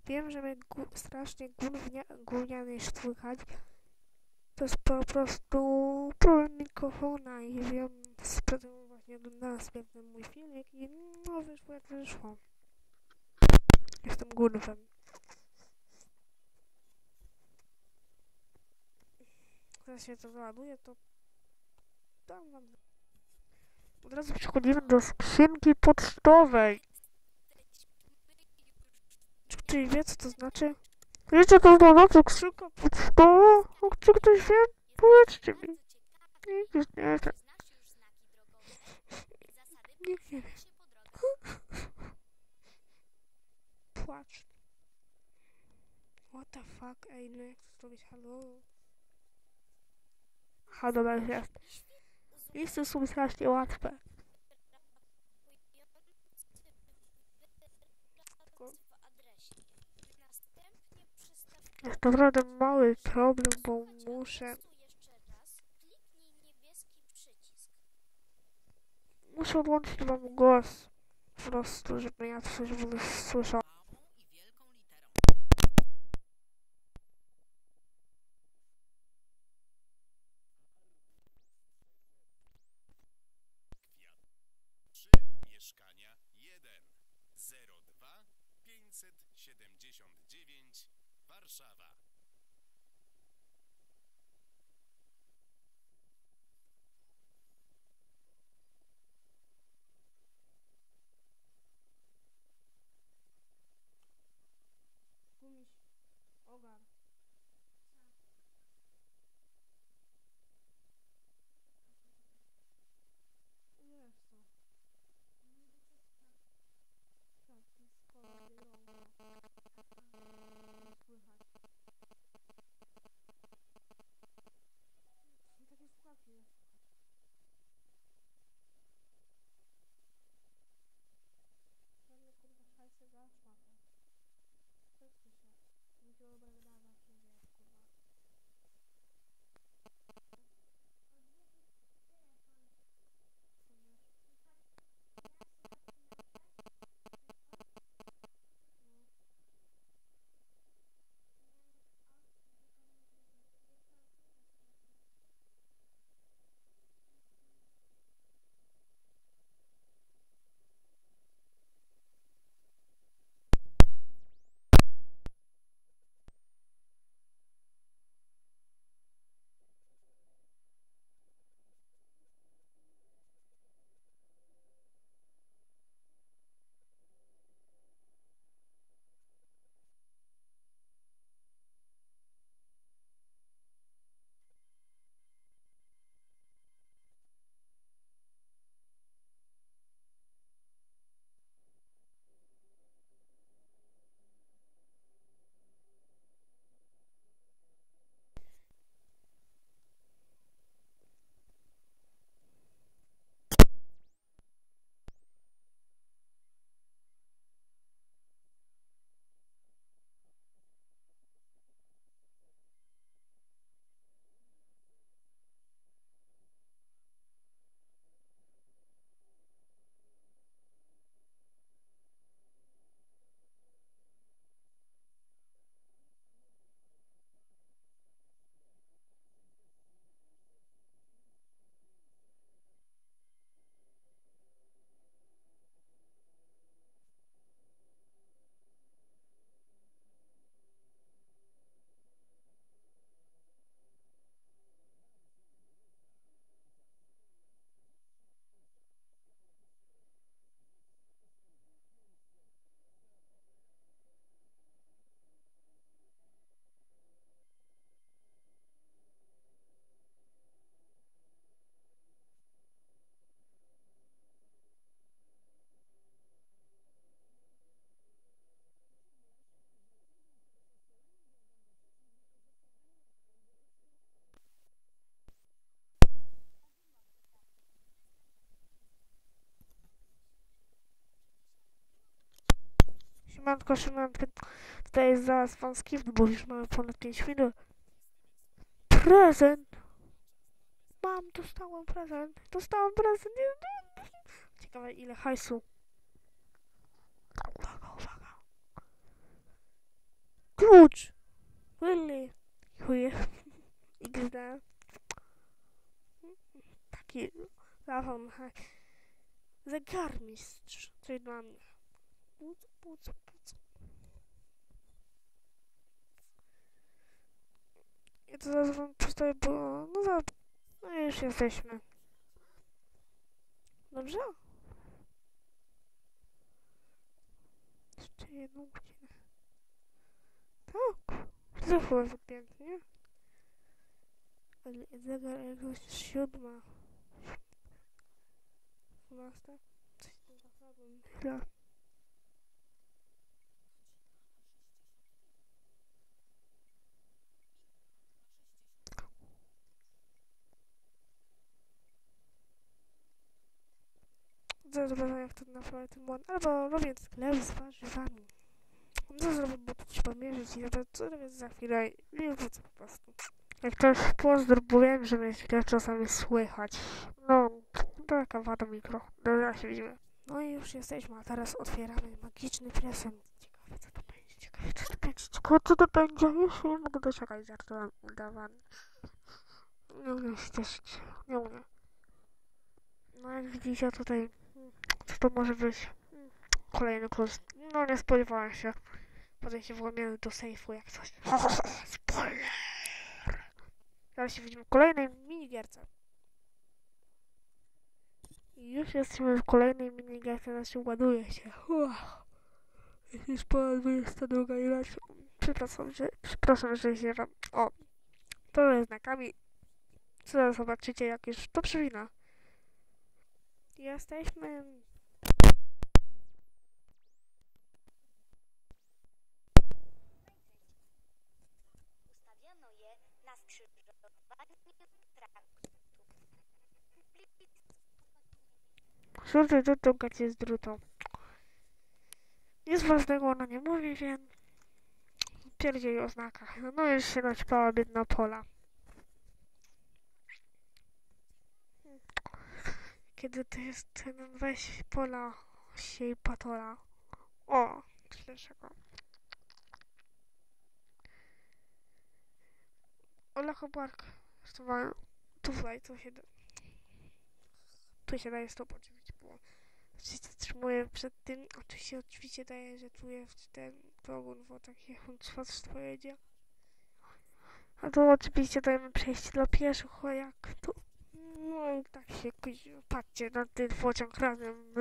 Wiem, że mnie strasznie gówniany słychać. To jest po prostu problem mikrofona i wiem, sprawdzam właśnie na następny mój filmik i no wyszło jak wyszło. Jestem górwem. Teraz się to załaduje, to dam wam. Od razu przechodzimy do skrzynki pocztowej. Czy ktoś wie, co to znaczy? Wiecie, co to znaczy skrzynka pocztowa? Czy ktoś wie? Powiedzcie mi. Nikt już nie wie. Nikt nie wie. Płacz. What the fuck? Ej, no jak to zrobić? Halo? Aha, dobra, już jest. Listy są strasznie łatwe. Jest naprawdę mały problem, bo muszę odłączyć wam głos. Po prostu, żeby ja coś w ogóle słyszał. Mieszkania 1 02 579 Warszawa. Gumiś, ogar. Wiesz co? Tak, skoro słychać. Są takie słuchawki, nie słychać. Żadne kurwa szajse za szmatę. Zepsuj się. Musiało gadać, nie wiesz, kurwa. Siemanko, siemanko. Tutaj jest zaraz pan Skift, bo już mamy ponad 5 minut. Prezent! Dostałem prezent. Dostałem prezent. Ciekawe ile hajsu. Uwaga, uwaga. klucz! Really? Chuje. XD. Taki telefon. Zegarmistrz. Coś dla mnie. Puc. Ja to zaraz wam przedstawię, bo... No i już jesteśmy. Dobrze? Jeszcze 1 godzinę. Tak. Zachowaj zapięty, nie? Ale zegar jakoś 7. 12. Coś tam zakładam. Chwila. Zobaczę jak to naprawię ten błąd. Albo robię sklep z warzywami. Co zrobię, bo to trzeba mierzyć i co robię za chwilę i wrócę po prostu. Jak ktoś pozdrów, bo wiem, że mnie źle czasami słychać. No, to taka wada mikro. Dobra, się widzimy. No i już jesteśmy, a teraz otwieramy magiczny prezent. Ciekawe co to będzie, ciekawe co to będzie. Już nie mogę doczekać, żartowałem udawany. Nie umiem się cieszyć, nie umiem. No jak widzicie tutaj, co to może być? Kolejny klucz. No nie spodziewałem się. Potem się włamiemy do sejfu jak coś. Spoiler! Teraz się widzimy w kolejnej minigierce. I już jesteśmy w kolejnej minigierce, znaczy ładuje się. Jest już ponad 22 i raz. Przepraszam, że się wam... O! To jest znakami. Co zobaczycie, jak już to przewina. Jesteśmy... Ustawiono je na skrzyżowaniu traktu. Słuchaj, to gacie z drutą. Nic ważnego ona nie mówi, więc... Pierdziej o znakach. No już się naćpała biedna Pola. Kiedy to jest ten weź Pola, siej patola. O, dlaczego? Ola Chobark. Tutaj, tu się daje stop oczywiście, bo się zatrzymuję przed tym. Oczywiście daje, że tu jest ten progun, bo taki huncwacz pojedzie. A tu oczywiście dajemy przejście dla pieszych, o jak tu. No i tak się patrzcie na ten pociąg razem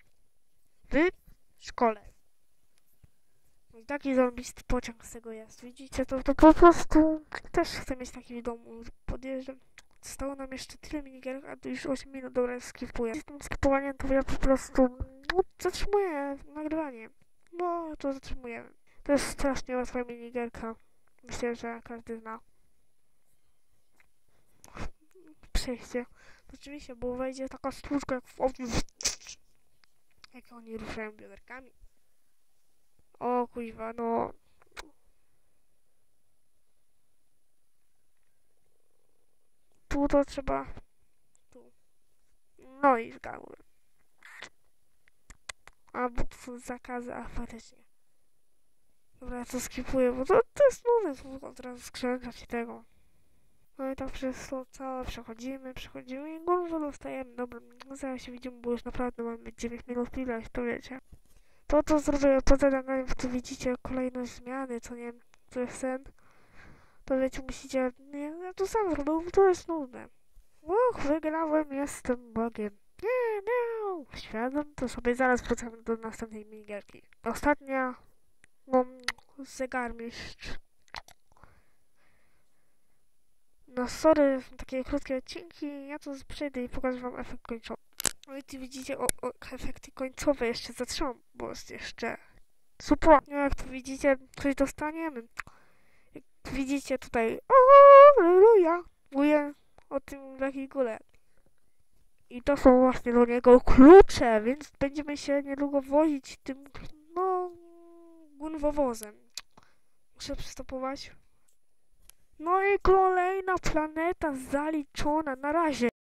w szkole. No i taki zarobisty pociąg z tego jest. Widzicie, to po prostu też chcę mieć taki w domu. Podjeżdżam. Zostało nam jeszcze tyle minigierek, a to już 8 minut, dobra, skipuję. Z tym skipowaniem to ja po prostu zatrzymuję nagrywanie. No, to zatrzymujemy. To jest strasznie łatwa minigierka. Myślę, że każdy zna. Przejście. Oczywiście, bo wejdzie taka stłuczka jak w ogniu. Jak oni ruszają bioderkami. O kuźwa, no. Tu to trzeba. Tu. No i zgadłem. A, bo to są zakazy, a faktycznie. Dobra, ja to skipuję, bo to jest nudne, to od razu skrzękać tego. No i tak przez to całe przechodzimy i górę dostajemy. Dobra, zaraz się widzimy, bo już naprawdę mamy 9 minut ileś, to wiecie. To zrobię po zadaniu, bo tu widzicie kolejność zmiany, co nie wiem, to jest sen. To wiecie, musicie, nie, ja to sam zrobię, bo to jest nudne. Wygrałem, jestem Bogiem. Nie, świadom, to sobie zaraz wracamy do następnej minigierki. Ostatnia, no, zegarmistrz. No sorry, są takie krótkie odcinki, ja to przejdę i pokażę wam efekt końcowy. No i tu widzicie, efekty końcowe jeszcze zatrzymam, bo jest jeszcze super. No jak tu widzicie, coś dostaniemy. Jak widzicie tutaj, alleluja, mówię o tym w jakiej górę. I to są właśnie do niego klucze, więc będziemy się niedługo wozić tym, no, gunwowozem. Muszę przystopować. No i kolejna planeta zaliczona. Na razie.